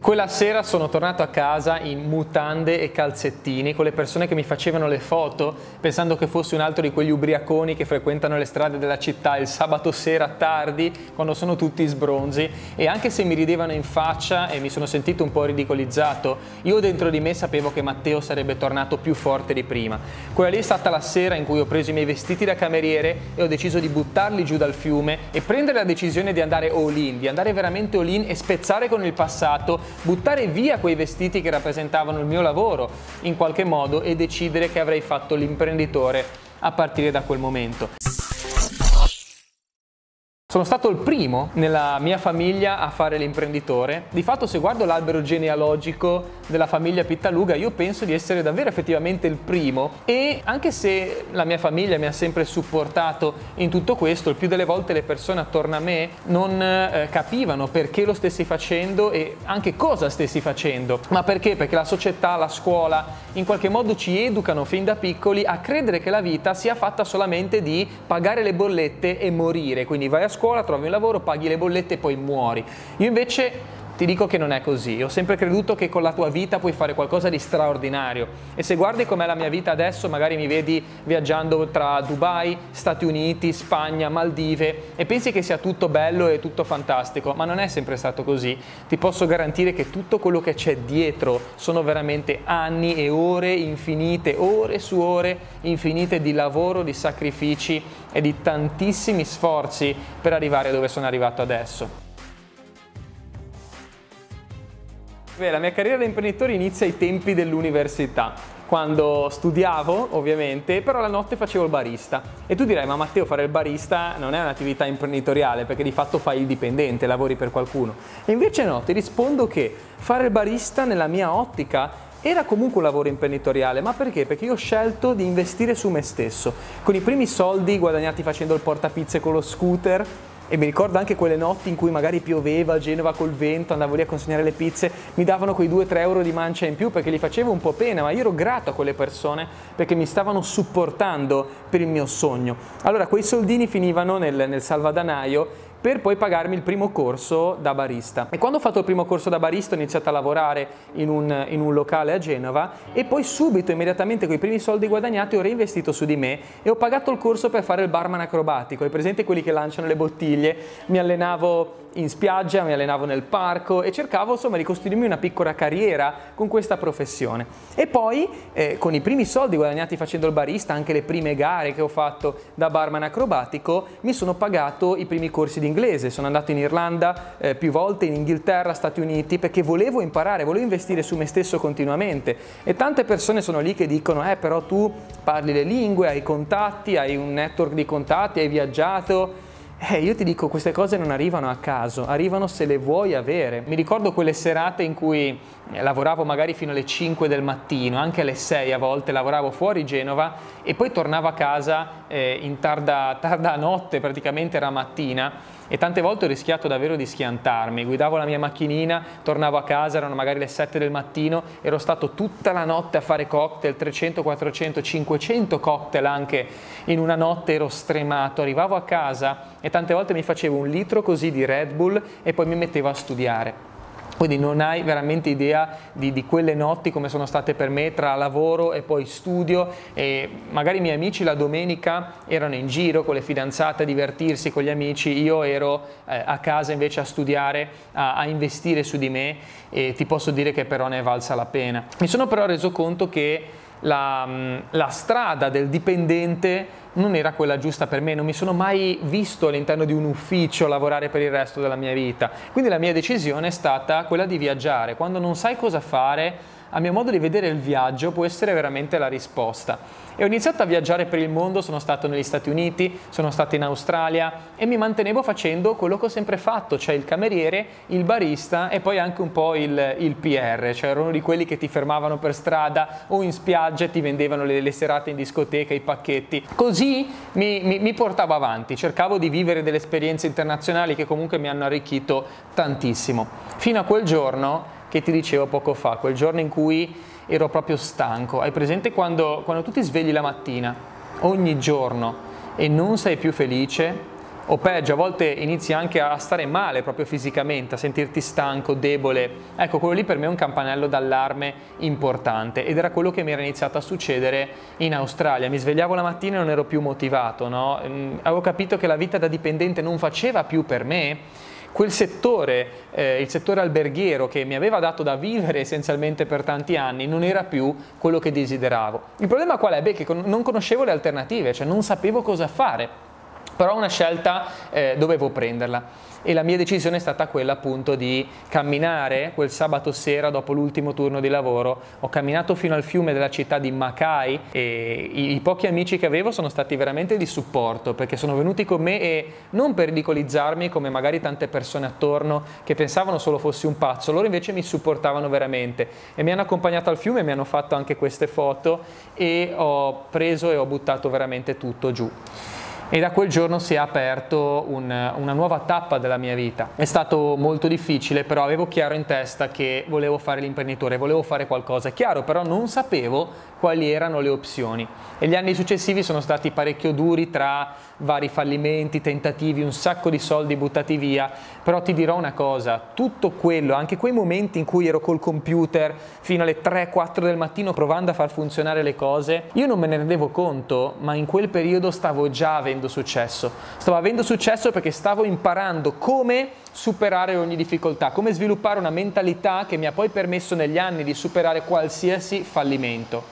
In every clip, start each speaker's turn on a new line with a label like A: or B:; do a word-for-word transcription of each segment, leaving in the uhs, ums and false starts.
A: Quella sera sono tornato a casa in mutande e calzettini con le persone che mi facevano le foto, pensando che fossi un altro di quegli ubriaconi che frequentano le strade della città il sabato sera tardi, quando sono tutti sbronzi, e anche se mi ridevano in faccia e mi sono sentito un po' ridicolizzato, io dentro di me sapevo che Matteo sarebbe tornato più forte di prima. Quella lì è stata la sera in cui ho preso i miei vestiti da cameriere e ho deciso di buttarli giù dal fiume e prendere la decisione di andare all in, di andare veramente all in e spezzare con il passato, buttare via quei vestiti che rappresentavano il mio lavoro in qualche modo e decidere che avrei fatto l'imprenditore a partire da quel momento. Sono stato il primo nella mia famiglia a fare l'imprenditore. Di fatto, se guardo l'albero genealogico della famiglia Pittaluga, io penso di essere davvero effettivamente il primo, e anche se la mia famiglia mi ha sempre supportato in tutto questo, il più delle volte le persone attorno a me non eh, capivano perché lo stessi facendo e anche cosa stessi facendo. Ma perché? Perché la società, la scuola, in qualche modo ci educano fin da piccoli a credere che la vita sia fatta solamente di pagare le bollette e morire. Quindi vai a scuola, trovi un lavoro, paghi le bollette e poi muori. Io invece ti dico che non è così. Ho sempre creduto che con la tua vita puoi fare qualcosa di straordinario, e se guardi com'è la mia vita adesso, magari mi vedi viaggiando tra Dubai, Stati Uniti, Spagna, Maldive, e pensi che sia tutto bello e tutto fantastico, ma non è sempre stato così. Ti posso garantire che tutto quello che c'è dietro sono veramente anni e ore infinite, ore su ore infinite di lavoro, di sacrifici e di tantissimi sforzi per arrivare dove sono arrivato adesso. Beh, la mia carriera da imprenditore inizia ai tempi dell'università, quando studiavo ovviamente, però la notte facevo il barista. E tu dirai, ma Matteo, fare il barista non è un'attività imprenditoriale, perché di fatto fai il dipendente, lavori per qualcuno. E invece no, ti rispondo che fare il barista nella mia ottica era comunque un lavoro imprenditoriale. Ma perché? Perché io ho scelto di investire su me stesso. Con i primi soldi guadagnati facendo il portapizze con lo scooter, e mi ricordo anche quelle notti in cui magari pioveva a Genova col vento, andavo lì a consegnare le pizze, mi davano quei due tre euro di mancia in più perché li facevo un po' pena, ma io ero grato a quelle persone perché mi stavano supportando per il mio sogno. Allora quei soldini finivano nel, nel salvadanaio per poi pagarmi il primo corso da barista. E quando ho fatto il primo corso da barista ho iniziato a lavorare in un, in un locale a Genova, e poi subito, immediatamente, con i primi soldi guadagnati ho reinvestito su di me e ho pagato il corso per fare il barman acrobatico. Hai presente quelli che lanciano le bottiglie? Mi allenavo in spiaggia, mi allenavo nel parco e cercavo insomma di costruirmi una piccola carriera con questa professione. E poi eh, con i primi soldi guadagnati facendo il barista, anche le prime gare che ho fatto da barman acrobatico, mi sono pagato i primi corsi di inglese. Sono andato in Irlanda eh, più volte, in Inghilterra, Stati Uniti, perché volevo imparare, volevo investire su me stesso continuamente. E tante persone sono lì che dicono, eh però tu parli le lingue, hai contatti, hai un network di contatti, hai viaggiato. Eh, io ti dico, queste cose non arrivano a caso, arrivano se le vuoi avere. Mi ricordo quelle serate in cui eh, lavoravo magari fino alle cinque del mattino, anche alle sei a volte, lavoravo fuori Genova e poi tornavo a casa eh, in tarda, tarda notte, praticamente era mattina, e tante volte ho rischiato davvero di schiantarmi. Guidavo la mia macchinina, tornavo a casa, erano magari le sette del mattino, ero stato tutta la notte a fare cocktail, trecento, quattrocento, cinquecento cocktail anche in una notte, ero stremato. Arrivavo a casa e tante volte mi facevo un litro così di Red Bull e poi mi mettevo a studiare. Quindi non hai veramente idea di, di quelle notti come sono state per me, tra lavoro e poi studio. E magari i miei amici la domenica erano in giro con le fidanzate a divertirsi con gli amici, io ero eh, a casa invece a studiare, a, a investire su di me, e ti posso dire che però ne è valsa la pena. Mi sono però reso conto che la, la strada del dipendente non era quella giusta per me, non mi sono mai visto all'interno di un ufficio lavorare per il resto della mia vita. Quindi la mia decisione è stata quella di viaggiare. Quando non sai cosa fare, a mio modo di vedere il viaggio può essere veramente la risposta. E ho iniziato a viaggiare per il mondo, sono stato negli Stati Uniti, sono stato in Australia e mi mantenevo facendo quello che ho sempre fatto, cioè il cameriere, il barista e poi anche un po' il, il P R, cioè ero uno di quelli che ti fermavano per strada o in spiaggia e ti vendevano le, le serate in discoteca, i pacchetti. Così mi, mi, mi portavo avanti, cercavo di vivere delle esperienze internazionali che comunque mi hanno arricchito tantissimo. Fino a quel giorno che ti dicevo poco fa, quel giorno in cui ero proprio stanco. Hai presente quando, quando tu ti svegli la mattina, ogni giorno, e non sei più felice? o peggio, a volte inizi anche a stare male proprio fisicamente, a sentirti stanco, debole. Ecco, quello lì per me è un campanello d'allarme importante ed era quello che mi era iniziato a succedere in Australia. Mi svegliavo la mattina e non ero più motivato, no? Avevo capito che la vita da dipendente non faceva più per me. Quel settore, eh, il settore alberghiero che mi aveva dato da vivere essenzialmente per tanti anni, non era più quello che desideravo. Il problema qual è? Beh, che non conoscevo le alternative, cioè non sapevo cosa fare. Però una scelta eh, dovevo prenderla e la mia decisione è stata quella appunto di camminare quel sabato sera dopo l'ultimo turno di lavoro. Ho camminato fino al fiume della città di Mackay e i, i pochi amici che avevo sono stati veramente di supporto, perché sono venuti con me e non per ridicolizzarmi come magari tante persone attorno che pensavano solo fossi un pazzo, loro invece mi supportavano veramente e mi hanno accompagnato al fiume, mi hanno fatto anche queste foto e ho preso e ho buttato veramente tutto giù. E da quel giorno si è aperto un, una nuova tappa della mia vita. È stato molto difficile, però avevo chiaro in testa che volevo fare l'imprenditore, volevo fare qualcosa. Chiaro, però non sapevo quali erano le opzioni. E gli anni successivi sono stati parecchio duri tra vari fallimenti, tentativi, un sacco di soldi buttati via. Però ti dirò una cosa, tutto quello, anche quei momenti in cui ero col computer fino alle tre quattro del mattino provando a far funzionare le cose, io non me ne rendevo conto, ma in quel periodo stavo già avendo successo. Stavo avendo successo perché stavo imparando come superare ogni difficoltà, come sviluppare una mentalità che mi ha poi permesso negli anni di superare qualsiasi fallimento.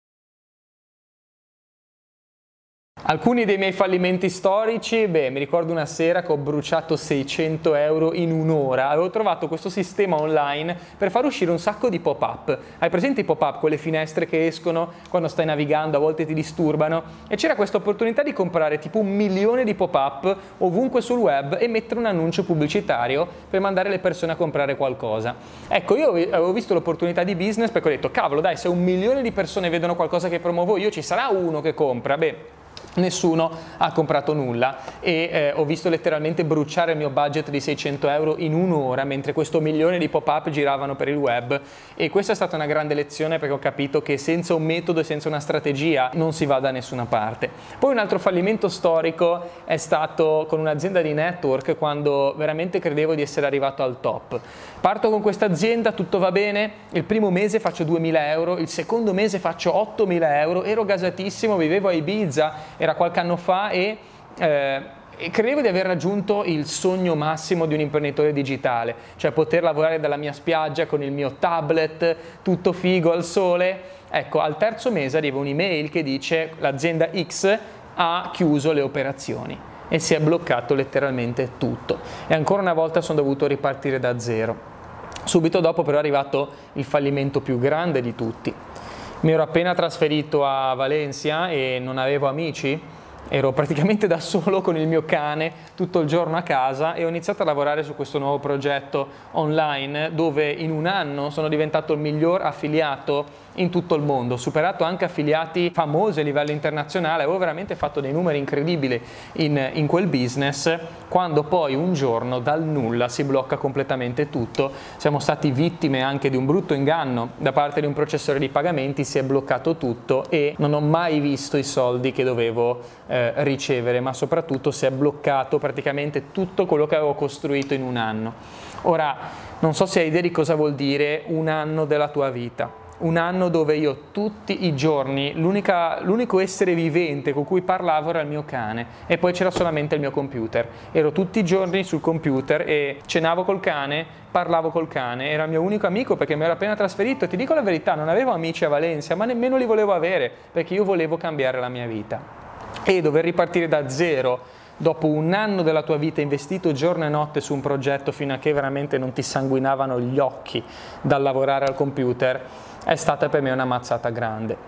A: Alcuni dei miei fallimenti storici, beh, mi ricordo una sera che ho bruciato seicento euro in un'ora. Avevo trovato questo sistema online per far uscire un sacco di pop-up. Hai presente i pop-up, quelle finestre che escono quando stai navigando, a volte ti disturbano? E c'era questa opportunità di comprare tipo un milione di pop-up ovunque sul web e mettere un annuncio pubblicitario per mandare le persone a comprare qualcosa. Ecco, io avevo visto l'opportunità di business perché ho detto, cavolo dai, se un milione di persone vedono qualcosa che promuovo io, ci sarà uno che compra. Beh, nessuno ha comprato nulla e eh, ho visto letteralmente bruciare il mio budget di seicento euro in un'ora mentre questo milione di pop-up giravano per il web, e questa è stata una grande lezione perché ho capito che senza un metodo e senza una strategia non si va da nessuna parte. Poi un altro fallimento storico è stato con un'azienda di network, quando veramente credevo di essere arrivato al top. Parto con questa azienda, tutto va bene, il primo mese faccio duemila euro, il secondo mese faccio ottomila euro, ero gasatissimo, vivevo a Ibiza, era qualche anno fa e, eh, e credevo di aver raggiunto il sogno massimo di un imprenditore digitale, cioè poter lavorare dalla mia spiaggia con il mio tablet, tutto figo al sole. Ecco, al terzo mese arriva un'email che dice l'azienda X ha chiuso le operazioni e si è bloccato letteralmente tutto e ancora una volta sono dovuto ripartire da zero. Subito dopo però è arrivato il fallimento più grande di tutti. Mi ero appena trasferito a Valencia e non avevo amici, ero praticamente da solo con il mio cane tutto il giorno a casa e ho iniziato a lavorare su questo nuovo progetto online dove in un anno sono diventato il miglior affiliato in tutto il mondo, ho superato anche affiliati famosi a livello internazionale, avevo veramente fatto dei numeri incredibili in, in quel business, quando poi un giorno dal nulla si blocca completamente tutto. Siamo stati vittime anche di un brutto inganno da parte di un processore di pagamenti, si è bloccato tutto e non ho mai visto i soldi che dovevo eh, ricevere, ma soprattutto si è bloccato praticamente tutto quello che avevo costruito in un anno. Ora, non so se hai idea di cosa vuol dire un anno della tua vita. Un anno dove io tutti i giorni, l'unico essere vivente con cui parlavo era il mio cane e poi c'era solamente il mio computer. Ero tutti i giorni sul computer e cenavo col cane, parlavo col cane, era il mio unico amico perché mi ero appena trasferito e ti dico la verità, non avevo amici a Valencia, ma nemmeno li volevo avere perché io volevo cambiare la mia vita. E dover ripartire da zero dopo un anno della tua vita investito giorno e notte su un progetto fino a che veramente non ti sanguinavano gli occhi dal lavorare al computer, è stata per me una mazzata grande.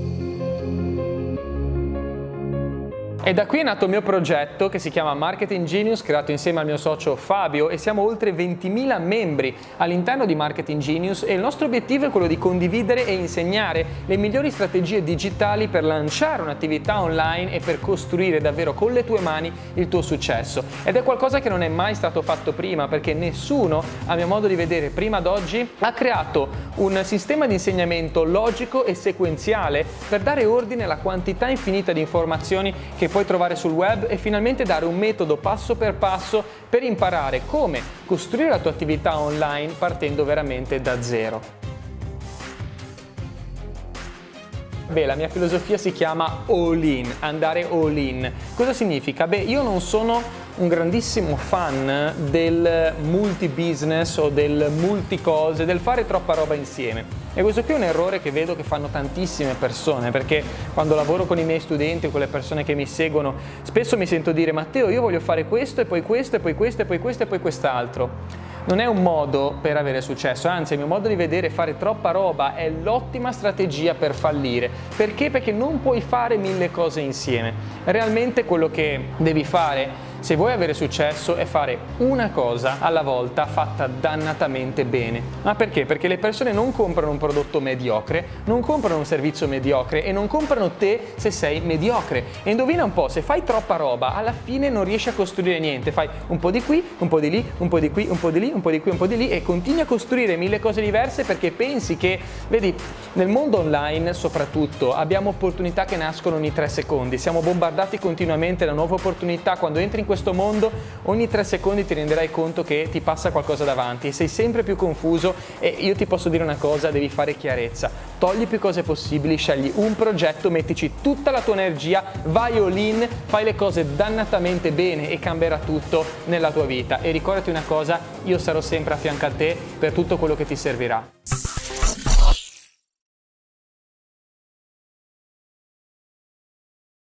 A: E da qui è nato il mio progetto che si chiama Marketing Genius, creato insieme al mio socio Fabio, e siamo oltre ventimila membri all'interno di Marketing Genius e il nostro obiettivo è quello di condividere e insegnare le migliori strategie digitali per lanciare un'attività online e per costruire davvero con le tue mani il tuo successo. Ed è qualcosa che non è mai stato fatto prima, perché nessuno, a mio modo di vedere, prima d'oggi ha creato un sistema di insegnamento logico e sequenziale per dare ordine alla quantità infinita di informazioni che puoi trovare sul web e finalmente dare un metodo passo per passo per imparare come costruire la tua attività online partendo veramente da zero. Beh, la mia filosofia si chiama all in, andare all in. Cosa significa? Beh, io non sono un grandissimo fan del multi-business o del multi-cose, del fare troppa roba insieme. E questo qui è un errore che vedo che fanno tantissime persone, perché quando lavoro con i miei studenti o con le persone che mi seguono, spesso mi sento dire: Matteo, io voglio fare questo e poi questo e poi questo e poi questo e poi quest'altro. Non è un modo per avere successo, anzi il mio modo di vedere fare troppa roba è l'ottima strategia per fallire. Perché? Perché non puoi fare mille cose insieme. Realmente quello che devi fare se vuoi avere successo è fare una cosa alla volta fatta dannatamente bene. Ma perché? Perché le persone non comprano un prodotto mediocre, non comprano un servizio mediocre e non comprano te se sei mediocre. E indovina un po', se fai troppa roba alla fine non riesci a costruire niente, fai un po' di qui, un po' di lì, un po' di qui, un po' di lì, un po' di qui, un po' di lì e continui a costruire mille cose diverse perché pensi che, vedi, nel mondo online soprattutto abbiamo opportunità che nascono ogni tre secondi, siamo bombardati continuamente da nuove opportunità. Quando entri in questo mondo ogni tre secondi ti renderai conto che ti passa qualcosa davanti e sei sempre più confuso. E io ti posso dire una cosa: devi fare chiarezza, togli più cose possibili, scegli un progetto, mettici tutta la tua energia, vai all in, fai le cose dannatamente bene e cambierà tutto nella tua vita. E ricordati una cosa: io sarò sempre a fianco a te per tutto quello che ti servirà.